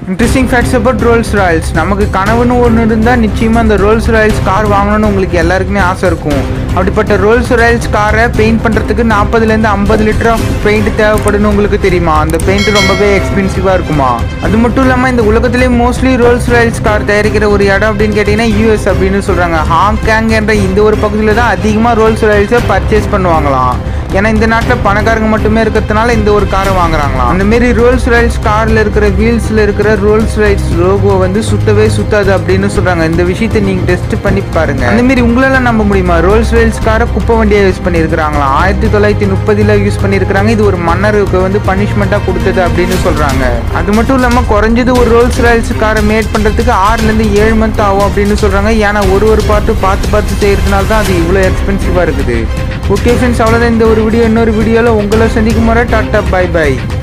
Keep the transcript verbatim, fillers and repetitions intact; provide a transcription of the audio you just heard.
Interesting facts about Rolls Royce. நமக்கு கனவுன்னு ஒன்று இருந்தால் நிச்சயமாக அந்த ரோல்ஸ் ராயல்ஸ் கார் வாங்கணும்னு உங்களுக்கு எல்லாருக்குமே ஆசை இருக்கும். அப்படிப்பட்ட ரோல்ஸ் ராயல்ஸ் காரை பெயிண்ட் பண்ணுறதுக்கு நாற்பதுலேருந்து ஐம்பது லிட்டர் ஆஃப் பெயிண்ட் தேவைப்படுன்னு உங்களுக்கு தெரியுமா? அந்த பெயிண்ட் ரொம்பவே எக்ஸ்பென்சிவாக இருக்குமா? அது மட்டும் இல்லாமல் இந்த உலகத்திலே மோஸ்ட்லி ரோல்ஸ் ராயல்ஸ் கார் தயாரிக்கிற ஒரு இடம் அப்படின்னு கேட்டிங்கன்னா யூஎஸ் அப்படின்னு சொல்கிறாங்க. ஹாங்காங் என்ற இந்த ஒரு பகுதியில் தான் அதிகமாக ரோல்ஸ் ராயல்ஸை பர்ச்சேஸ் பண்ணுவாங்களாம். ஏன்னா இந்த நாட்டில் பணக்காரங்க மட்டுமே இருக்கிறதுனால இந்த ஒரு காரை வாங்குறாங்களாம். அந்த மாரி ரோல்ஸ் ராயல்ஸ் காரில் இருக்கிற வீல்ஸில் இருக்கிற ரோல்ஸ் ராயல்ஸ் லோகோ வந்து சுத்தவே சுத்தாது அப்படின்னு சொல்கிறாங்க. இந்த விஷயத்தை நீங்கள் டெஸ்ட் பண்ணி பாருங்க. அந்த மாரி உங்களால் நம்ப முடியுமா? ரோல்ஸ் ராயல்ஸ் காரை குப்பை வண்டியாக யூஸ் பண்ணியிருக்கிறாங்களாம். ஆயிரத்தி தொள்ளாயிரத்தி முப்பதில் யூஸ் பண்ணியிருக்கிறாங்க. இது ஒரு மன்னருக்கு வந்து பனிஷ்மெண்ட்டாக கொடுத்தது அப்படின்னு சொல்கிறாங்க. அது மட்டும் இல்லாமல் குறைஞ்சது ஒரு ரோல்ஸ் ராயல்ஸ் காரை மேட் பண்ணுறதுக்கு ஆறுலேருந்து ஏழு மந்த் ஆகும் அப்படின்னு சொல்கிறாங்க. ஏன்னா ஒரு ஒரு பார்ட்டு பார்த்து பார்த்து செய்கிறதுனால தான் அது இவ்வளோ எக்ஸ்பென்சிவாக இருக்குது. ஓகே ஃப்ரெண்ட்ஸ், அவ்வளோதான் இந்த ஒரு வீடியோ. இன்னொரு வீடியோவில் உங்களை சந்திக்கும் முறை டாட்டா பை பை.